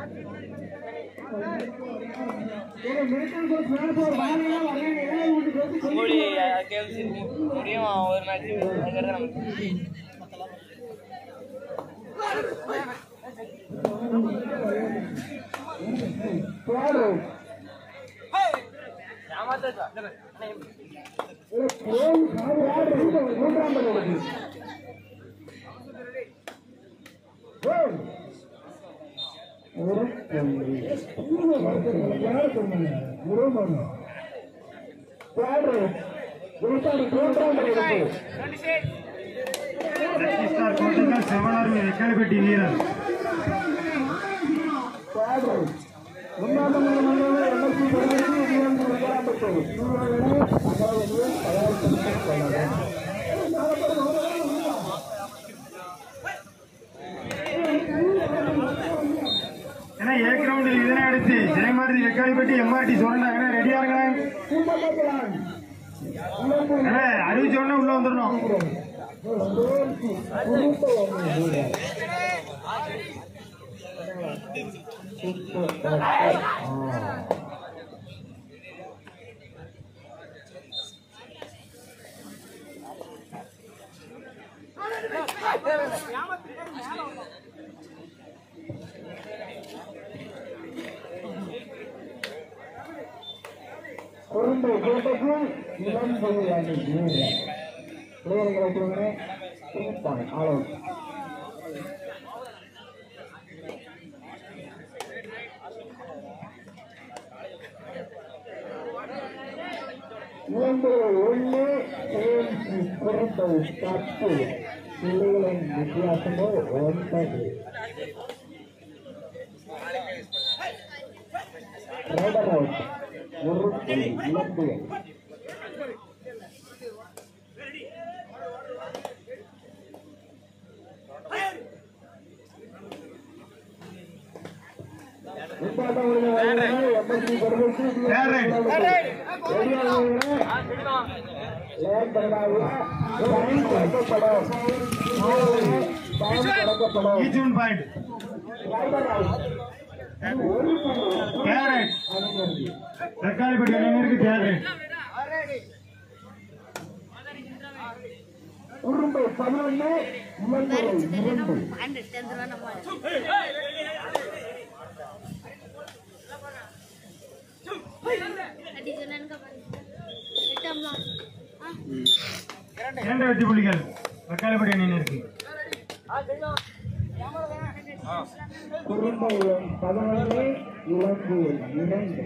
ஒரு மேட்ச் எக்காலிப்பட்டி வீரர் ஏன்னா ஏ கிரவுண்டில் இதனை அடுத்து ஜெயமாரதி எக்காலிப்பட்டி எம்ஆர்டி சொல்றாங்க ரெடியா இருக்கலாம் அறிவிச்ச உடனே உள்ள வந்துடணும். குறும்பை கோட்டைக்கு இளம் பொருளான பிள்ளைகளை ஆளோ மூன்று ஒன்று குறும்பை 10 பிள்ளைகளின் வித்தியாசமோ 9. ரைடர் அவுட் ஒரு இழப்பு. தக்காளிப்பட்டி அணியினருக்கு கேரட் உரும்பை 11 2 வெற்றி புள்ளிகள் தக்காளிப்பட்டி அணியினருக்கு. குறும்பை 11 இலங்கு 2.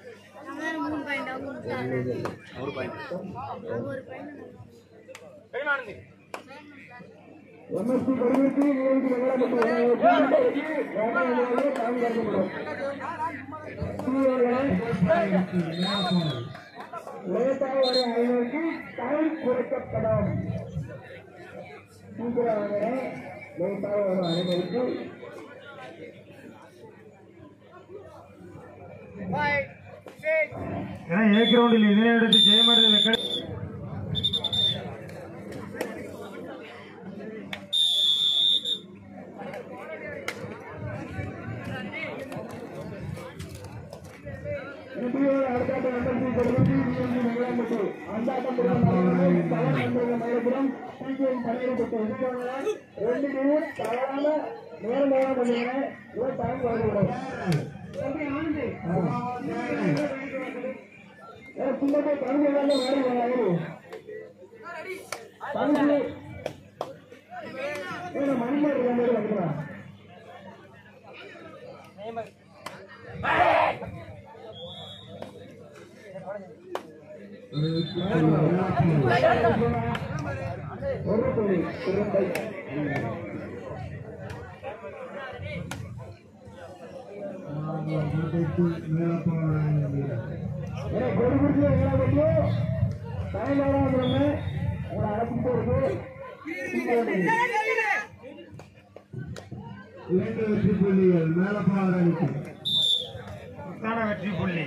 எம்எஸ்சி கருவிக்கு லேட்டாக ஒரு அணிக்கு டைம் குறைக்கப்படும். சீக்கிரம் லேட்டாக ஒரு அணிக்கு ஏ கிரவுண்டில் இதனை அடுத்து ஜெயமாரதி வெற்றி புள்ளிகள் மேலப்பாறைக்கு வெற்றி புள்ளி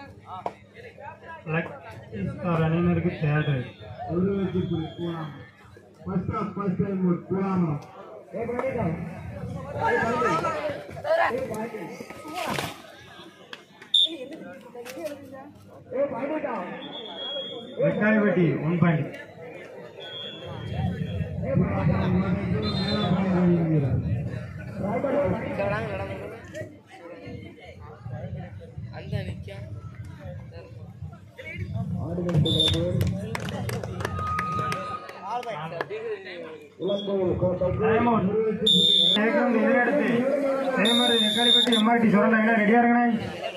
அணியினருக்கு தேர்ட் ஒரு வெற்றி புள்ளி ஃபர்ஸ்ட் ஆஃப் ஃபர்ஸ்ட் டைம் கூடாமலம் வெக்காலிப்பட்டி 1 பாயிண்ட் அந்த நிக்க வெக்காலிப்பட்டி எம்ஆர்டி சொல்றாங்க ரெடியா இருங்க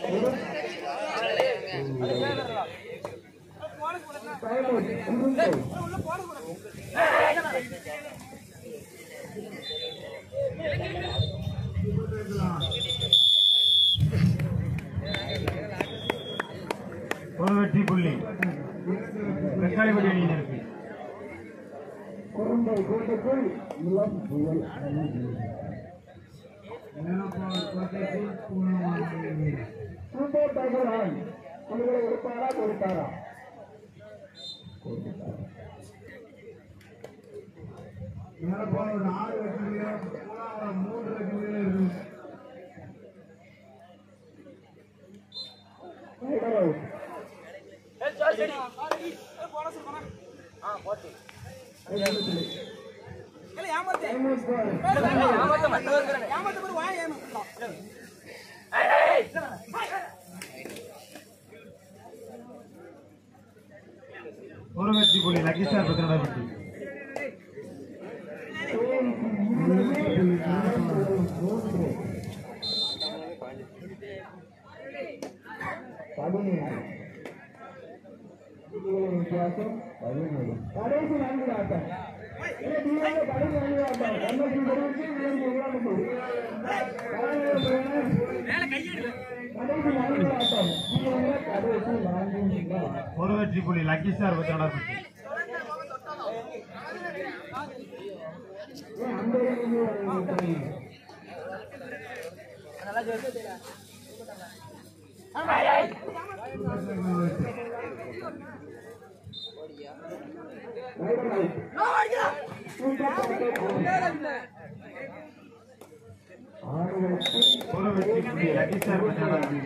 ஒரு வெற்றி புள்ளி வெக்காலிப்பட்டி அணியினருக்கு குறும்பை கூட்டத்தில் இளம் புயல் சூப்பர் டைகர் ஆன் புலிகளை கொடுத்தாரா கொடுத்தாரா ஒரு 6 வெற்றிகள் 3 வெற்றிகள் இருக்கும் ஒரு வெற்றி புள்ளி லக்கி ஸ்டார் பத்திரப்பட்டி வித்தியாசம் 17 கடைசி 4 ஆட்டம் கடைசி 4 ஆட்டம் ஒரு வெற்றி புள்ளி லக்கி ஸ்டார் பத்திரப்பட்டி ஒரு வெற்றி புள்ளி லக்கி ஸ்டார் பத்திரப்பட்டி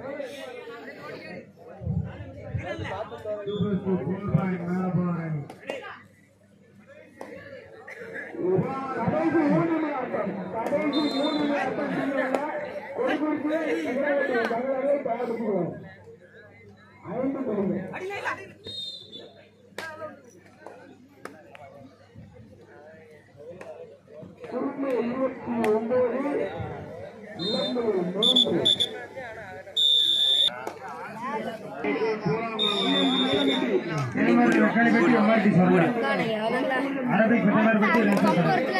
கடைசி 3 ஆட்டம் கடைசி 3 ஆட்டம் கொடுத்து தங்களை தயாரிக்கிறோம் 5 புள்ளிகள் குறும்பு 29 இளம்பூர் 3 வெக்காலிப்பட்டி எம்ஆர்டி சொல்றாங்க அரபிக் பத்திரப்பட்டி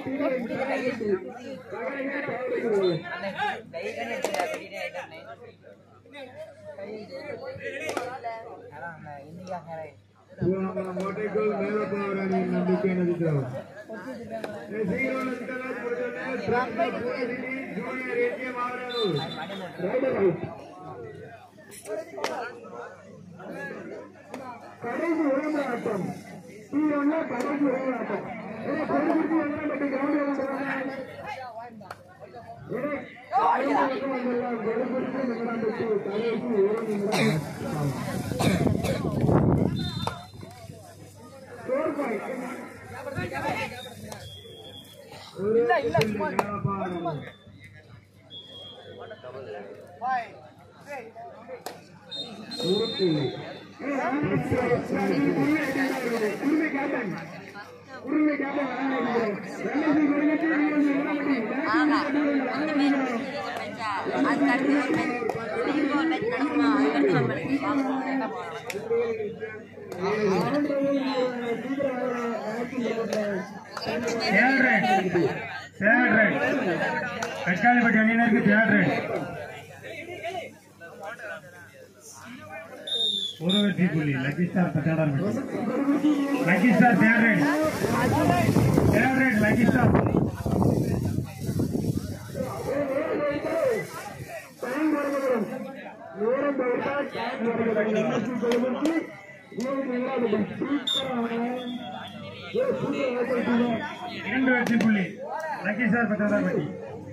மோட்டைக்குள் மேலப்போவர் அணியின் நம்பிக்கை நதிக்கிறோம் ஜூனியர் ஏடிஎம் ஆவரேஜ் கடைசி 1 ஆட்டம் T1 கடைசி 1 ஆட்டம் வெக்காலிப்பட்டி அணியினருக்கு தேர்ட் ஒரு வெற்றி புள்ளி லக்கி ஸ்டார் பத்தாயிரம் lucky star third lucky star 2 வெற்றி புள்ளி லக்கி சார் பட்டாதார்பட்டி.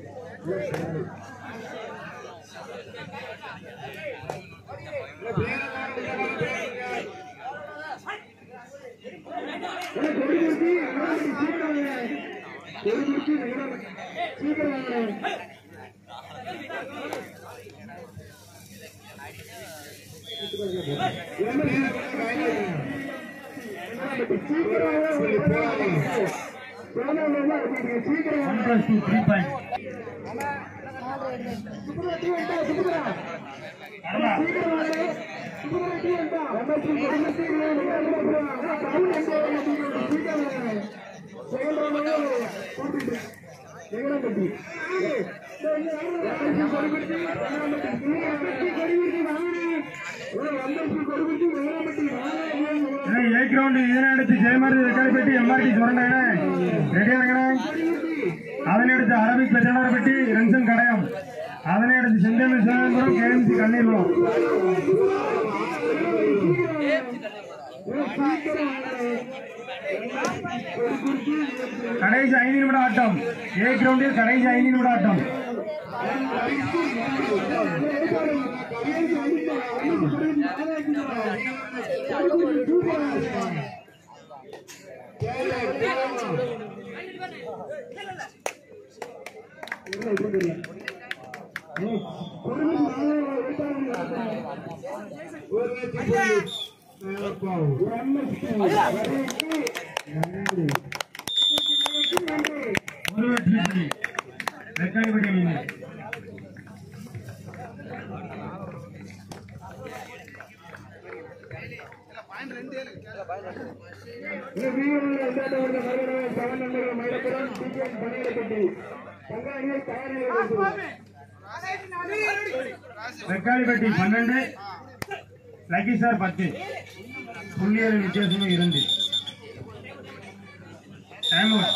இதனையடுத்து ஜெயமாரதி வெக்காளிப்பட்டி எம்ஆர்டி சுரண்டாங்க ரெடியா இருக்கிறேன். அதனையடுத்து அரபிக் பெற்றனார்பட்டி ரன்சன் கடையம். அதனையடுத்து செந்தமிழ் சிவபுரம் கேஎம்சி கண்ணீர்வம். கடைசி 5 நிமிட ஆட்டம். ஏ கிரவுண்டில் கடைசி 5 நிமிட ஆட்டம். வெக்காளிப்பட்டி 12 லக்கி சார் 10 புள்ளியல் வித்தியாசமும் 2. Time out.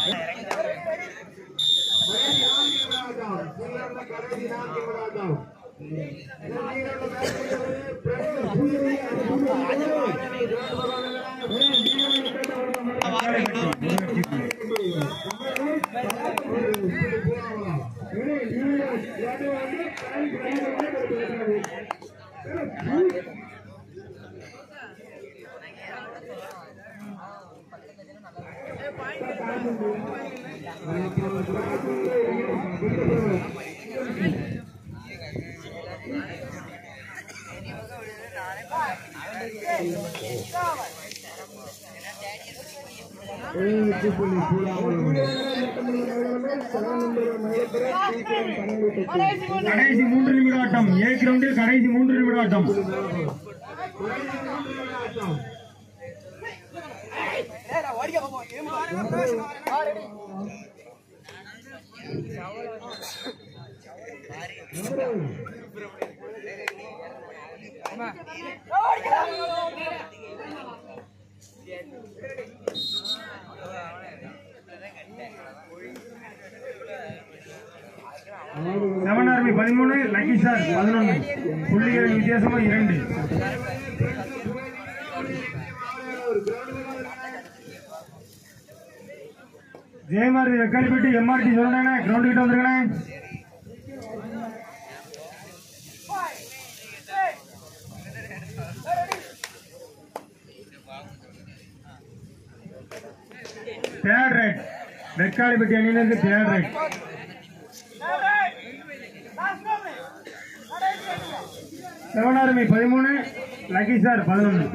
கடைசி 3 நிமிட ஆட்டம். ஏ கிரவுண்டில் கடைசி 3 நிமிட ஆட்டம். செவன் ஆர்மி 13 லக்கி சார் 11 புள்ளிகள் வித்தியாசமா 2. ஜெயமாரதி வெக்காளிப்பட்டி எம்ஆர்டி சொல்றாங்க கிரவுண்ட் கிட்ட வந்துருக்கேன். தேர்ட் ரைட் வெக்காளிப்பட்டி அணியினருக்கு third right. Seven army 13 lucky star 11.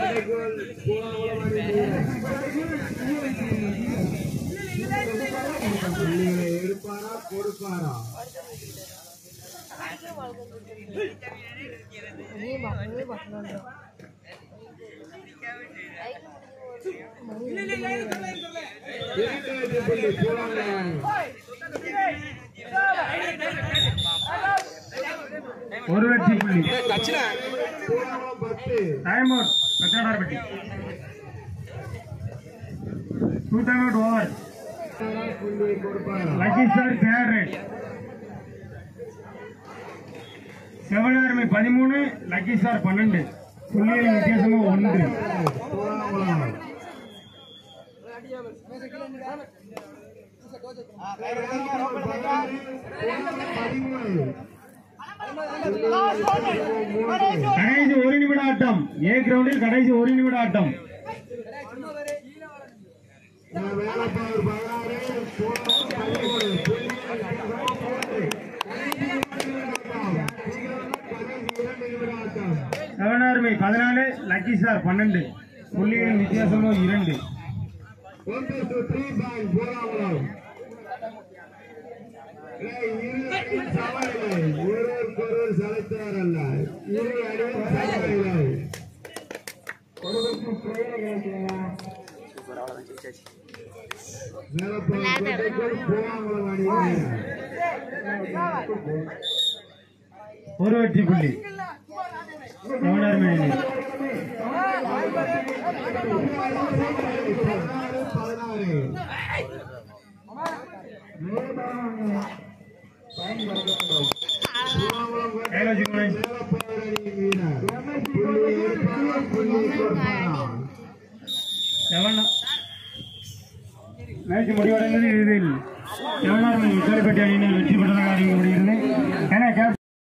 ஒரு வெற்றி புள்ளி. Time out Petranarpatti. 2 time out over. Lucky star third right. Seven army 13 lucky star 12 புள்ளிகள் வித்தியாசமா 1. கடைசி ஒரு நிமிட ஆட்டம். ஏ கிரவுண்டில் கடைசி ஒரு நிமிட ஆட்டம். செவனார்மை 14, லக்கி ஸ்டார் 12. புள்ளிகளின் வித்தியாசமோ 2. ஒரு வெற்றி புள்ளி செவனார்மை. மேட்ச் முடிவடைந்தது இறுதியில் செவனார்மை விசாரிப்பட்டி அணியினர் வெற்றி பெற்றதாக அறிவிக்கப்படுகிறது.